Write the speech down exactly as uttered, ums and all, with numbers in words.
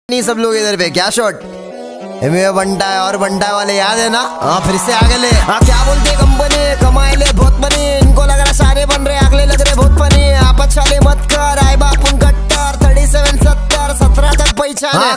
नहीं सब लोग इधर पे क्या शॉट बंटा है और बंटा वाले याद है ना। हाँ फिर से आगे ले। हाँ क्या बोलते कंपनी कमाए ले बहुत